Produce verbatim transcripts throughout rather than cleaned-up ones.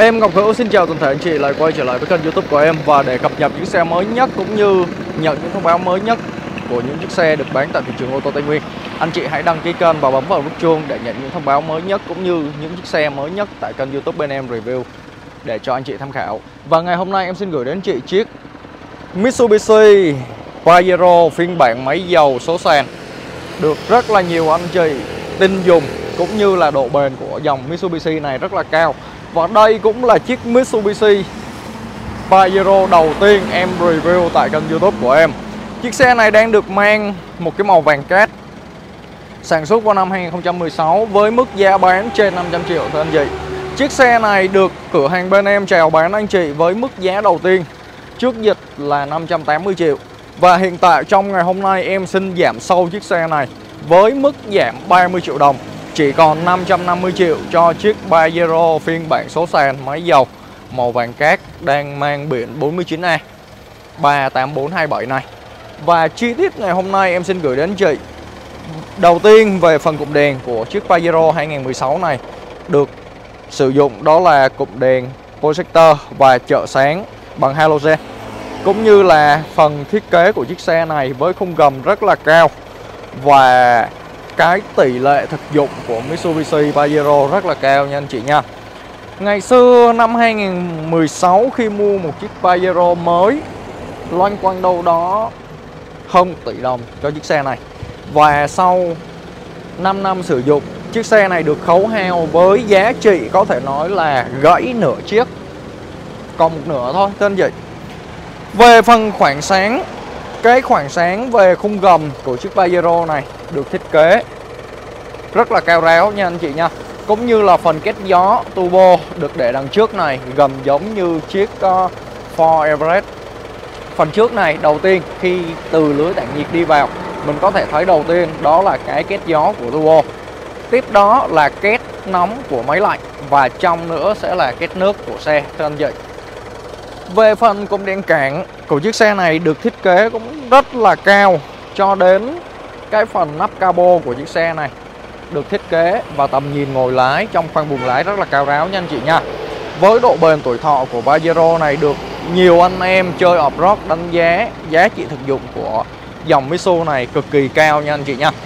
Em Ngọc Hữu xin chào toàn thể anh chị lại quay trở lại với kênh YouTube của em. Và để cập nhật những xe mới nhất cũng như nhận những thông báo mới nhất của những chiếc xe được bán tại thị trường ô tô Tây Nguyên, anh chị hãy đăng ký kênh và bấm vào nút chuông để nhận những thông báo mới nhất cũng như những chiếc xe mới nhất tại kênh YouTube bên em review để cho anh chị tham khảo. Và ngày hôm nay em xin gửi đến anh chị chiếc Mitsubishi Pajero phiên bản máy dầu số sàn được rất là nhiều anh chị tin dùng, cũng như là độ bền của dòng Mitsubishi này rất là cao. Và đây cũng là chiếc Mitsubishi Pajero đầu tiên em review tại kênh YouTube của em. Chiếc xe này đang được mang một cái màu vàng cát, sản xuất vào năm hai nghìn không trăm mười sáu với mức giá bán trên năm trăm triệu thưa anh chị. Chiếc xe này được cửa hàng bên em chào bán anh chị với mức giá đầu tiên trước dịch là năm trăm tám mươi triệu. Và hiện tại trong ngày hôm nay em xin giảm sâu chiếc xe này với mức giảm ba mươi triệu đồng, chỉ còn năm trăm năm mươi triệu cho chiếc Pajero phiên bản số sàn máy dầu màu vàng cát đang mang biển bốn mươi chín A ba tám bốn hai bảy này. Và chi tiết ngày hôm nay em xin gửi đến chị. Đầu tiên về phần cụm đèn của chiếc Pajero hai nghìn không trăm mười sáu này được sử dụng đó là cụm đèn projector và chợ sáng bằng halogen, cũng như là phần thiết kế của chiếc xe này với khung gầm rất là cao và cái tỷ lệ thực dụng của Mitsubishi Pajero rất là cao nha anh chị nha. Ngày xưa năm hai nghìn không trăm mười sáu khi mua một chiếc Pajero mới loanh quanh đâu đó hơn tỷ đồng cho chiếc xe này. Và sau năm năm sử dụng, chiếc xe này được khấu hao với giá trị có thể nói là gãy nửa chiếc, còn một nửa thôi thưa anh chị. Về phần khoảng sáng, cái khoảng sáng về khung gầm của chiếc Pajero này được thiết kế rất là cao ráo nha anh chị nha. Cũng như là phần kết gió turbo được để đằng trước này, gầm giống như chiếc uh, Ford Everest. Phần trước này đầu tiên khi từ lưới tản nhiệt đi vào, mình có thể thấy đầu tiên đó là cái kết gió của turbo. Tiếp đó là kết nóng của máy lạnh, và trong nữa sẽ là kết nước của xe thưa anh chị. Về phần cụm đèn cản của chiếc xe này được thiết kế cũng rất là cao, cho đến cái phần nắp cabo của chiếc xe này được thiết kế và tầm nhìn ngồi lái trong khoang buồng lái rất là cao ráo nha anh chị nha. Với độ bền tuổi thọ của Pajero này được nhiều anh em chơi off-road đánh giá giá trị thực dụng của dòng Mitsu này cực kỳ cao nha anh chị nha.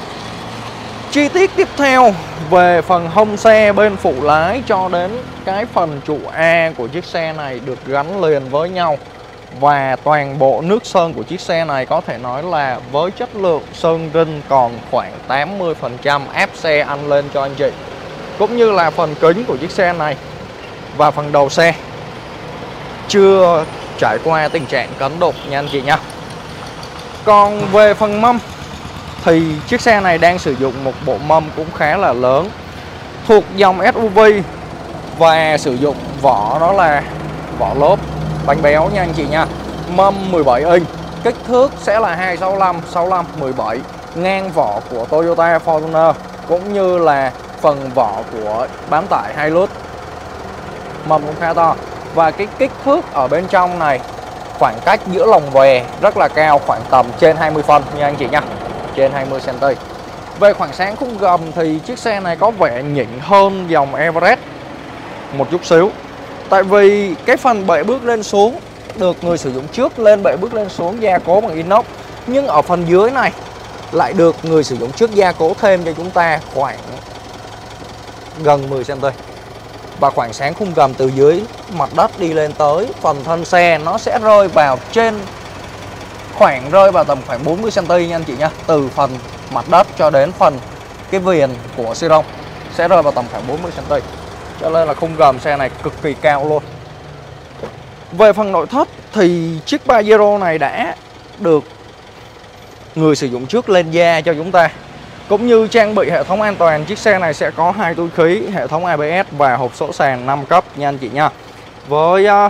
Chi tiết tiếp theo về phần hông xe bên phụ lái cho đến cái phần trụ A của chiếc xe này được gắn liền với nhau. Và toàn bộ nước sơn của chiếc xe này có thể nói là với chất lượng sơn rin còn khoảng tám mươi phần trăm ép xe ăn lên cho anh chị. Cũng như là phần kính của chiếc xe này và phần đầu xe chưa trải qua tình trạng cấn đục nha anh chị nha. Còn về phần mâm thì chiếc xe này đang sử dụng một bộ mâm cũng khá là lớn, thuộc dòng ét u vê và sử dụng vỏ đó là vỏ lốp bánh béo nha anh chị nha. Mâm mười bảy inch, kích thước sẽ là hai sáu lăm, sáu lăm, mười bảy, ngang vỏ của Toyota Fortuner cũng như là phần vỏ của bám tải Hilux. Mâm cũng khá to và cái kích thước ở bên trong này, khoảng cách giữa lồng vè rất là cao, khoảng tầm trên hai mươi phân nha anh chị nha, trên hai mươi xăng ti mét. Về khoảng sáng khung gầm thì chiếc xe này có vẻ nhỉnh hơn dòng Everest một chút xíu. Tại vì cái phần bệ bước lên xuống được người sử dụng trước lên bệ bước lên xuống gia cố bằng inox, nhưng ở phần dưới này lại được người sử dụng trước gia cố thêm cho chúng ta khoảng gần mười xăng ti mét. Và khoảng sáng khung gầm từ dưới mặt đất đi lên tới phần thân xe nó sẽ rơi vào trên khoảng rơi vào tầm khoảng bốn mươi xăng ti mét nha anh chị nha. Từ phần mặt đất cho đến phần cái viền của xi lông sẽ rơi vào tầm khoảng bốn mươi xăng ti mét. Cho nên là khung gầm xe này cực kỳ cao luôn. Về phần nội thất thì chiếc Pajero này đã được người sử dụng trước lên da cho chúng ta, cũng như trang bị hệ thống an toàn. Chiếc xe này sẽ có hai túi khí, hệ thống a bê ét và hộp số sàn năm cấp nha anh chị nha. Với uh,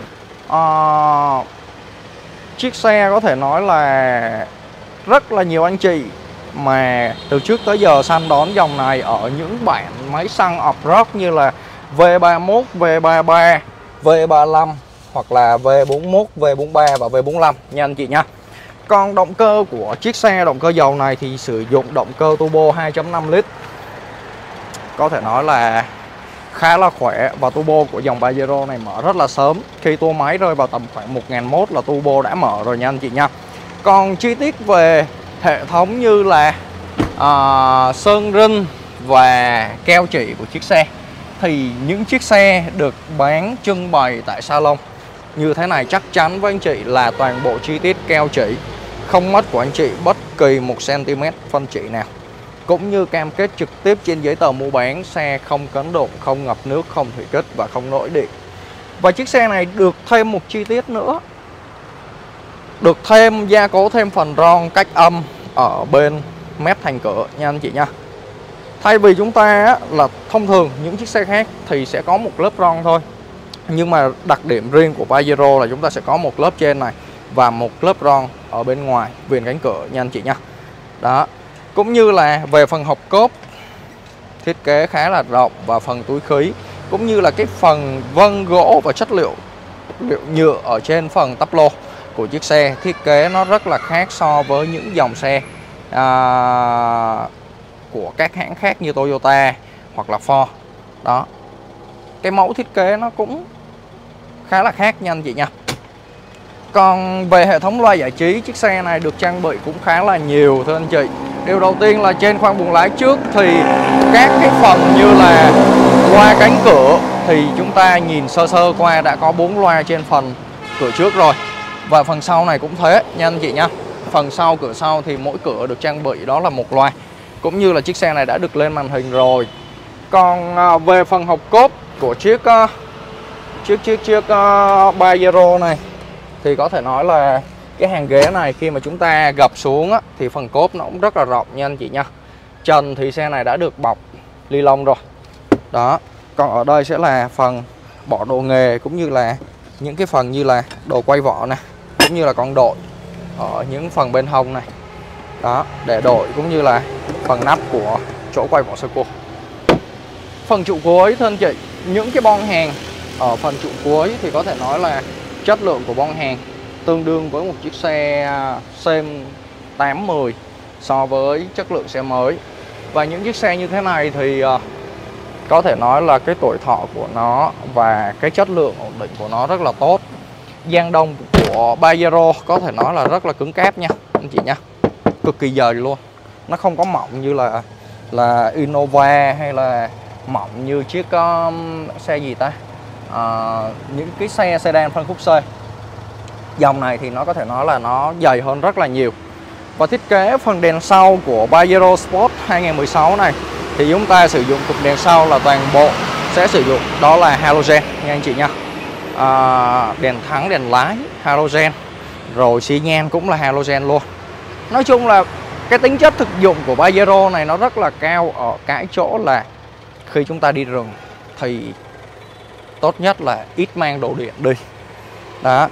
uh, chiếc xe có thể nói là rất là nhiều anh chị mà từ trước tới giờ săn đón dòng này ở những bản máy xăng off-road như là vê ba mốt, vê ba ba, vê ba lăm hoặc là vê bốn mốt, vê bốn ba và vê bốn lăm nha anh chị nha. Còn động cơ của chiếc xe, động cơ dầu này thì sử dụng động cơ turbo hai chấm năm lít. Có thể nói là khá là khỏe. Và turbo của dòng Pajero này mở rất là sớm. Khi tua máy rơi vào tầm khoảng một nghìn mốt là turbo đã mở rồi nha anh chị nha. Còn chi tiết về hệ thống như là uh, sơn rinh và keo chỉ của chiếc xe, thì những chiếc xe được bán trưng bày tại salon như thế này chắc chắn với anh chị là toàn bộ chi tiết keo chỉ, không mất của anh chị bất kỳ một xăng-ti-mét phân chỉ nào. Cũng như cam kết trực tiếp trên giấy tờ mua bán xe không cấn đụng, không ngập nước, không thủy kích và không nổi điện. Và chiếc xe này được thêm một chi tiết nữa, được thêm gia cố thêm phần ron cách âm ở bên mép thành cửa nha anh chị nha. Thay vì chúng ta á, là thông thường những chiếc xe khác thì sẽ có một lớp ron thôi, nhưng mà đặc điểm riêng của Pajero là chúng ta sẽ có một lớp trên này và một lớp ron ở bên ngoài viền cánh cửa nha anh chị nha. Đó. Cũng như là về phần hộc cốp, thiết kế khá là rộng, và phần túi khí cũng như là cái phần vân gỗ và chất liệu liệu nhựa ở trên phần tắp lô của chiếc xe, thiết kế nó rất là khác so với những dòng xe à, của các hãng khác như Toyota hoặc là Ford. Đó, cái mẫu thiết kế nó cũng khá là khác nha anh chị nha. Còn về hệ thống loa giải trí, chiếc xe này được trang bị cũng khá là nhiều thưa anh chị. Điều đầu tiên là trên khoang buồng lái trước thì các cái phần như là loa cánh cửa thì chúng ta nhìn sơ sơ qua đã có bốn loa trên phần cửa trước rồi. Và phần sau này cũng thế nha anh chị nha. Phần sau, cửa sau thì mỗi cửa được trang bị đó là một loa. Cũng như là chiếc xe này đã được lên màn hình rồi. Còn về phần hộc cốp của chiếc chiếc chiếc chiếc uh, Pajero này thì có thể nói là cái hàng ghế này khi mà chúng ta gập xuống á, thì phần cốp nó cũng rất là rộng nha anh chị nha. Trần thì xe này đã được bọc ni lông rồi. Đó. Còn ở đây sẽ là phần bỏ đồ nghề, cũng như là những cái phần như là đồ quay vỏ này, cũng như là con đội ở những phần bên hông này. Đó, để đội cũng như là phần nắp của chỗ quay vỏ sơ cua. Phần trụ cuối thưa anh chị, những cái bon hàng ở phần trụ cuối thì có thể nói là chất lượng của bon hàng tương đương với một chiếc xe xem tám mười so với chất lượng xe mới. Và những chiếc xe như thế này thì có thể nói là cái tuổi thọ của nó và cái chất lượng ổn định của nó rất là tốt. Giang đông của Pajero có thể nói là rất là cứng cáp nha anh chị nha, cực kỳ dày luôn. Nó không có mỏng như là là Innova hay là mỏng như chiếc um, xe gì ta à, những cái xe sedan phân khúc C. Dòng này thì nó có thể nói là nó dày hơn rất là nhiều. Và thiết kế phần đèn sau của Pajero Sport hai không một sáu này thì chúng ta sử dụng cụm đèn sau là toàn bộ sẽ sử dụng đó là halogen nha anh chị nha. À, đèn thắng, đèn lái halogen, rồi xi nhan cũng là halogen luôn. Nói chung là cái tính chất thực dụng của Pajero này nó rất là cao ở cái chỗ là khi chúng ta đi rừng thì tốt nhất là ít mang đồ điện đi. Đó.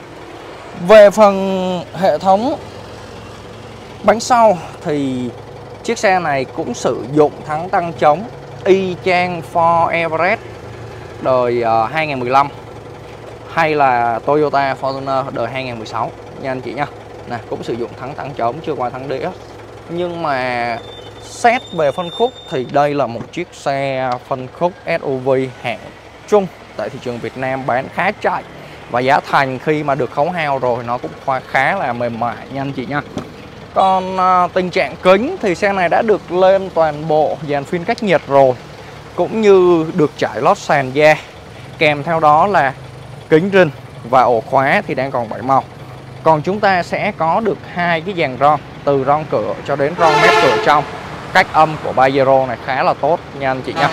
Về phần hệ thống bánh sau thì chiếc xe này cũng sử dụng thắng tăng chống y chang Ford Everest đời uh, hai không một lăm hay là Toyota Fortuner đời hai không một sáu nha anh chị nha. Nè, cũng sử dụng thắng tăng chống, chưa qua thắng đĩa. Nhưng mà xét về phân khúc thì đây là một chiếc xe phân khúc ét u vê hạng trung tại thị trường Việt Nam, bán khá chạy. Và giá thành khi mà được khấu hao rồi nó cũng khá là mềm mại nha anh chị nha. Còn à, tình trạng kính thì xe này đã được lên toàn bộ dàn phun cách nhiệt rồi, cũng như được trải lót sàn da. Kèm theo đó là kính rinh và ổ khóa thì đang còn bảy màu. Còn chúng ta sẽ có được hai cái dàn ron, từ ron cửa cho đến ron mép cửa trong. Cách âm của Pajero này khá là tốt nha anh chị nha.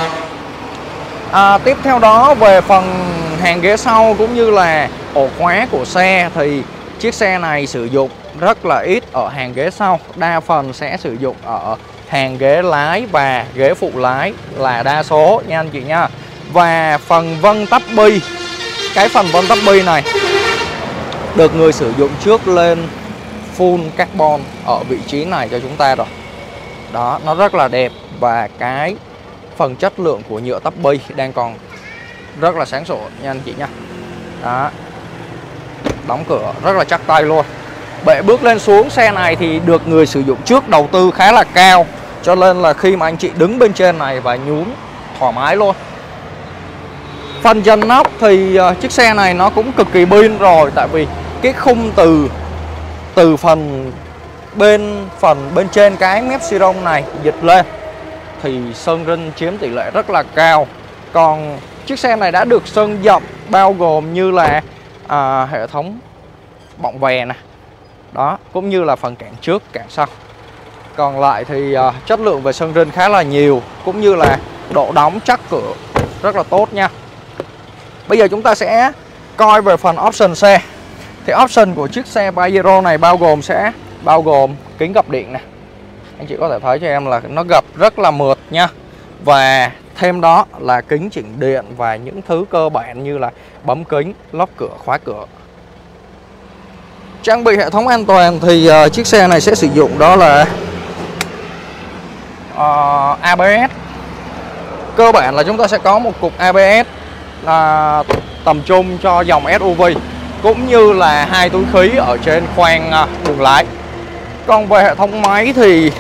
À, tiếp theo đó về phần hàng ghế sau cũng như là ổ khóa của xe thì chiếc xe này sử dụng rất là ít ở hàng ghế sau. Đa phần sẽ sử dụng ở hàng ghế lái và ghế phụ lái là đa số nha anh chị nha. Và phần vân tắp bi, cái phần vân tắp bi này được người sử dụng trước lên full carbon ở vị trí này cho chúng ta rồi. Đó, nó rất là đẹp. Và cái phần chất lượng của nhựa tắp bi đang còn rất là sáng sủa nha anh chị nha. Đó, đóng cửa rất là chắc tay luôn. Bệ bước lên xuống xe này thì được người sử dụng trước đầu tư khá là cao, cho nên là khi mà anh chị đứng bên trên này và nhún thoải mái luôn. Phần trần nóc thì uh, chiếc xe này nó cũng cực kỳ pin rồi, tại vì cái khung từ từ phần bên phần bên trên cái mép xi lông này dịch lên thì sơn rin chiếm tỷ lệ rất là cao. Còn chiếc xe này đã được sơn dập bao gồm như là à, hệ thống bọng vè nè, đó, cũng như là phần cản trước, cản sau. Còn lại thì à, chất lượng về sơn rin khá là nhiều, cũng như là độ đóng chắc cửa rất là tốt nha. Bây giờ chúng ta sẽ coi về phần option xe. Thì option của chiếc xe Pajero này bao gồm sẽ bao gồm kính gập điện này. Anh chị có thể thấy cho em là nó gập rất là mượt nha. Và thêm đó là kính chỉnh điện và những thứ cơ bản như là bấm kính, lóc cửa, khóa cửa. Trang bị hệ thống an toàn thì uh, chiếc xe này sẽ sử dụng đó là uh, a bê ét. Cơ bản là chúng ta sẽ có một cục a bê ét là tầm trung cho dòng ét u vê, cũng như là hai túi khí ở trên khoang buồng lái. Còn về hệ thống máy thì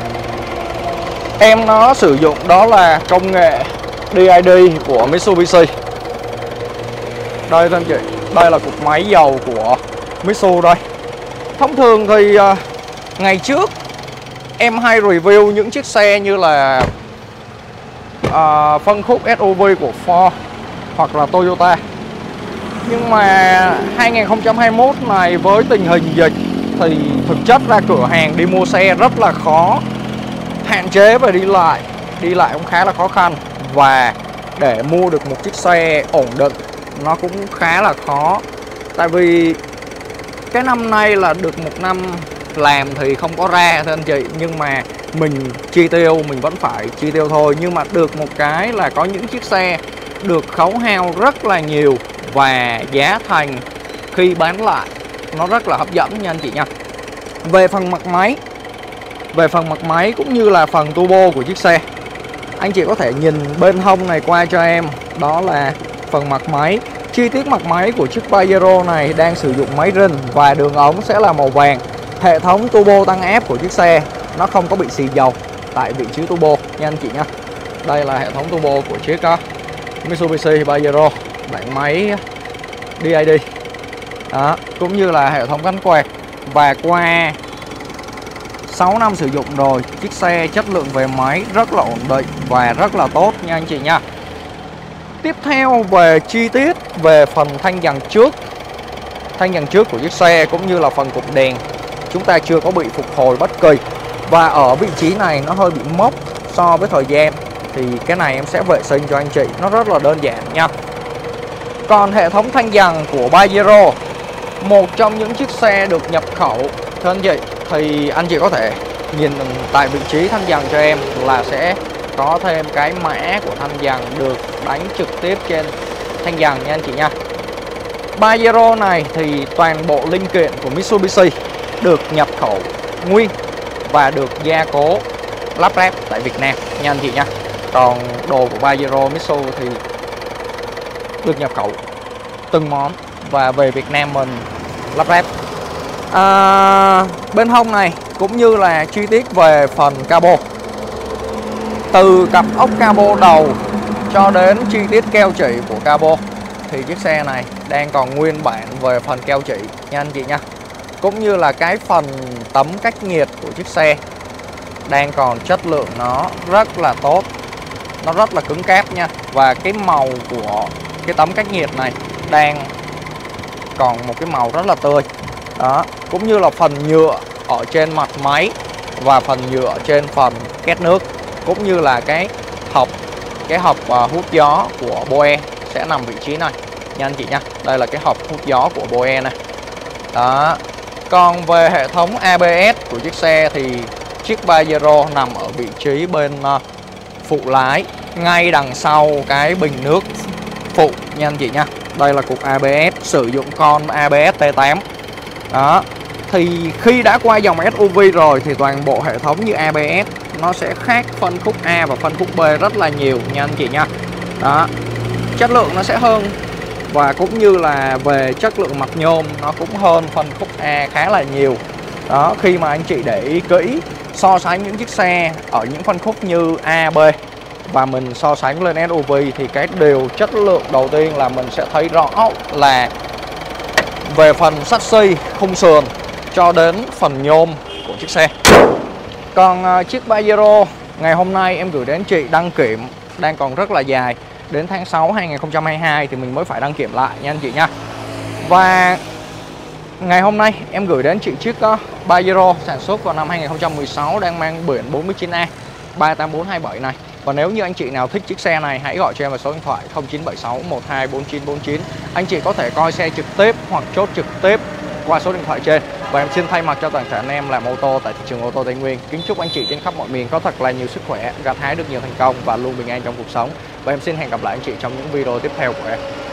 em nó sử dụng đó là công nghệ đê i đê của Mitsubishi. Đây thưa anh chị, đây là cục máy dầu của Mitsu đây. Thông thường thì uh, ngày trước em hay review những chiếc xe như là uh, phân khúc ét u vê của Ford hoặc là Toyota. Nhưng mà hai không hai mốt này với tình hình dịch thì thực chất ra cửa hàng đi mua xe rất là khó, hạn chế về đi lại, đi lại cũng khá là khó khăn. Và để mua được một chiếc xe ổn định nó cũng khá là khó. Tại vì cái năm nay là được một năm làm thì không có ra thưa anh chị, nhưng mà mình chi tiêu mình vẫn phải chi tiêu thôi. Nhưng mà được một cái là có những chiếc xe được khấu hao rất là nhiều và giá thành khi bán lại nó rất là hấp dẫn nha anh chị nha. Về phần mặt máy, về phần mặt máy cũng như là phần turbo của chiếc xe, anh chị có thể nhìn bên hông này qua cho em, đó là phần mặt máy. Chi tiết mặt máy của chiếc Pajero này đang sử dụng máy rin và đường ống sẽ là màu vàng. Hệ thống turbo tăng áp của chiếc xe nó không có bị xì dầu tại vị trí turbo nha anh chị nha. Đây là hệ thống turbo của chiếc uh, Mitsubishi Pajero, bản máy đê i đê. Đó, cũng như là hệ thống gắn quẹt. Và qua sáu năm sử dụng rồi, chiếc xe chất lượng về máy rất là ổn định và rất là tốt nha anh chị nha. Tiếp theo về chi tiết về phần thanh dàn trước. Thanh dàn trước của chiếc xe cũng như là phần cụm đèn chúng ta chưa có bị phục hồi bất kỳ. Và ở vị trí này nó hơi bị mốc so với thời gian, thì cái này em sẽ vệ sinh cho anh chị, nó rất là đơn giản nha. Còn hệ thống thanh dàn của Pajero, một trong những chiếc xe được nhập khẩu thưa anh chị, thì anh chị có thể nhìn tại vị trí thanh dàn cho em là sẽ có thêm cái mã của thanh dàn được đánh trực tiếp trên thanh dàn nha anh chị nha. Pajero này thì toàn bộ linh kiện của Mitsubishi được nhập khẩu nguyên và được gia cố lắp ráp tại Việt Nam nha anh chị nha. Còn đồ của Pajero Mitsu thì được nhập khẩu từng món và về Việt Nam mình lắp ráp. À, bên hông này cũng như là chi tiết về phần cabo, từ cặp ốc cabo đầu cho đến chi tiết keo chỉ của cabo, thì chiếc xe này đang còn nguyên bản về phần keo chỉ nha anh chị nha. Cũng như là cái phần tấm cách nhiệt của chiếc xe đang còn chất lượng nó rất là tốt, nó rất là cứng cáp nha. Và cái màu của cái tấm cách nhiệt này đang còn một cái màu rất là tươi. Đó, cũng như là phần nhựa ở trên mặt máy và phần nhựa trên phần két nước, cũng như là cái hộc cái hộc uh, hút gió của Boe sẽ nằm vị trí này nha anh chị nha. Đây là cái hộc hút gió của Boe này. Đó. Còn về hệ thống a bê ét của chiếc xe thì chiếc Pajero nằm ở vị trí bên uh, phụ lái, ngay đằng sau cái bình nước phụ nha anh chị nha. Đây là cục a bê ét, sử dụng con a bê ét T tám. Đó. Thì khi đã qua dòng ét u vê rồi thì toàn bộ hệ thống như a bê ét nó sẽ khác phân khúc A và phân khúc B rất là nhiều nha anh chị nha. Đó. Chất lượng nó sẽ hơn, và cũng như là về chất lượng mặt nhôm nó cũng hơn phân khúc A khá là nhiều. Đó, khi mà anh chị để ý kỹ so sánh những chiếc xe ở những phân khúc như A, B và mình so sánh lên ét u vê thì cái điều chất lượng đầu tiên là mình sẽ thấy rõ là về phần sắt xi, khung sườn cho đến phần nhôm của chiếc xe. Còn uh, chiếc Pajero ngày hôm nay em gửi đến anh chị đăng kiểm đang còn rất là dài, đến tháng sáu hai nghìn không trăm hai mươi hai thì mình mới phải đăng kiểm lại nha anh chị nha. Và ngày hôm nay em gửi đến anh chị chiếc uh, Pajero sản xuất vào năm hai nghìn không trăm mười sáu đang mang biển bốn chín A ba tám bốn hai bảy này. Và nếu như anh chị nào thích chiếc xe này, hãy gọi cho em vào số điện thoại không chín bảy sáu một hai bốn chín bốn chín. Anh chị có thể coi xe trực tiếp hoặc chốt trực tiếp qua số điện thoại trên. Và em xin thay mặt cho toàn thể anh em làm ô tô tại thị trường ô tô Tây Nguyên, kính chúc anh chị trên khắp mọi miền có thật là nhiều sức khỏe, gặt hái được nhiều thành công và luôn bình an trong cuộc sống. Và em xin hẹn gặp lại anh chị trong những video tiếp theo của em.